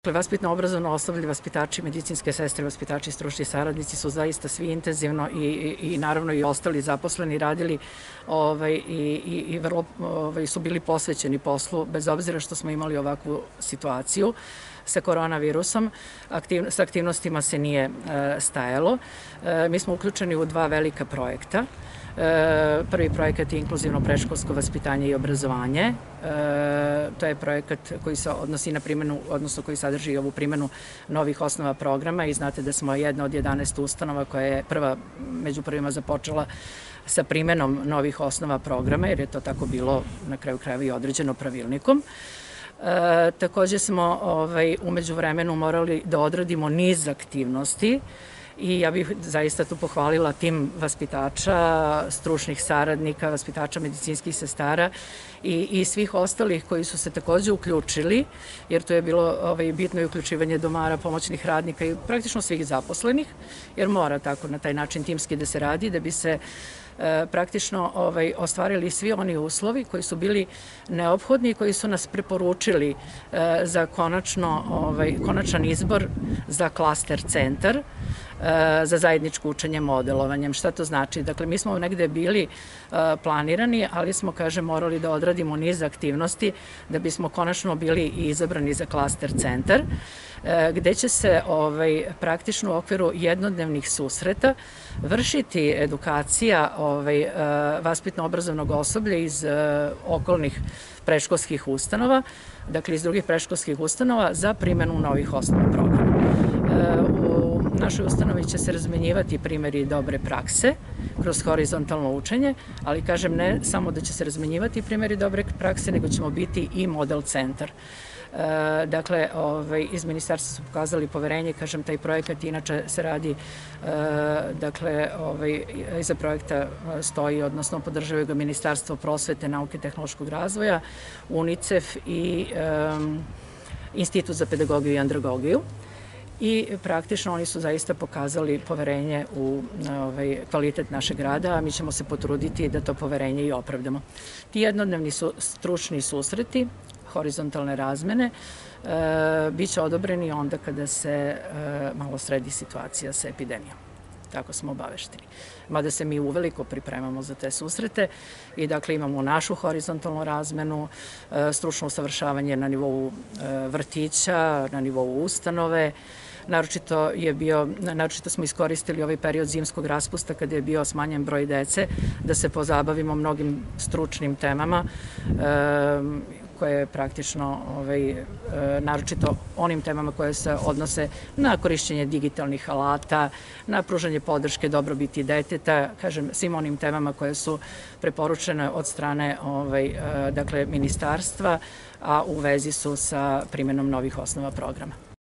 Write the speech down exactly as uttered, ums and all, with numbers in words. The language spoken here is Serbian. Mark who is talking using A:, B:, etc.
A: Vaspitno-obrazovno osoblje, vaspitači, medicinske sestre, vaspitači, stručni saradnici su zaista svi intenzivno i, i, i naravno i ostali zaposleni radili ovaj, i, i, i vrlo ovaj, su bili posvećeni poslu, bez obzira što smo imali ovakvu situaciju sa koronavirusom. Aktiv, sa aktivnostima se nije e, stajalo. E, mi smo uključeni u dva velika projekta. E, prvi projekat je inkluzivno predškolsko vaspitanje i obrazovanje. E, to je projekat koji se odnosi na primjenu, odnosno koji sadrži ovu primjenu novih osnova programa i znate da smo jedna od jedanaest ustanova koja je prva, među prvima započela sa primjenom novih osnova programa, jer je to tako bilo na kraju krajeva i određeno pravilnikom. E, takođe smo ovaj, umeđu vremenu morali da odradimo niz aktivnosti i ja bih zaista tu pohvalila tim vaspitača, stručnih saradnika, vaspitača medicinskih sestara i, i svih ostalih koji su se takođe uključili, jer tu je bilo ovaj, bitno i uključivanje domara, pomoćnih radnika i praktično svih zaposlenih, jer mora tako na taj način timski da se radi, da bi se E, praktično ovaj, ostvarili svi oni uslovi koji su bili neophodni i koji su nas preporučili e, za konačno, ovaj, konačan izbor za klaster centar, e, za zajedničko učenje modelovanjem. Šta to znači? Dakle, mi smo negde bili e, planirani, ali smo, kažem, morali da odradimo niz aktivnosti da bismo konačno bili izabrani za klaster centar, e, gde će se ovaj, praktično u okviru jednodnevnih susreta vršiti edukacija ovaj, vaspitno-obrazovnog osoblja iz okolnih predškolskih ustanova, dakle iz drugih predškolskih ustanova za primjenu novih osnova programa. U našoj ustanovi će se razmenjivati primjeri dobre prakse kroz horizontalno učenje, ali kažem ne samo da će se razmenjivati primjeri dobre prakse, nego ćemo biti i model centar. E, dakle, ovaj, iz ministarstva su pokazali poverenje, kažem, taj projekat inače se radi, e, dakle, ovaj, iza projekta stoji, odnosno podržavaju ga Ministarstvo prosvete, nauke i tehnološkog razvoja, UNICEF i e, Institut za pedagogiju i andragogiju. I praktično oni su zaista pokazali poverenje u ovaj, kvalitet našeg rada, a mi ćemo se potruditi da to poverenje i opravdamo. Ti jednodnevni su stručni susreti, horizontalne razmene, e, bit će odobreni onda kada se e, malo sredi situacija sa epidemijom. Tako smo obavešteni. Mada se mi uveliko pripremamo za te susrete i dakle imamo našu horizontalnu razmenu, e, stručno usavršavanje na nivou e, vrtića, na nivou ustanove. Naročito, je bio, naročito smo iskoristili ovaj period zimskog raspusta kada je bio smanjen broj dece da se pozabavimo mnogim stručnim temama e, koje praktično, ovaj, e, naročito onim temama koje se odnose na korišćenje digitalnih alata, na pružanje podrške dobrobiti deteta, kažem, svim onim temama koje su preporučene od strane ovaj, e, dakle, ministarstva, a u vezi su sa primjenom novih osnova programa.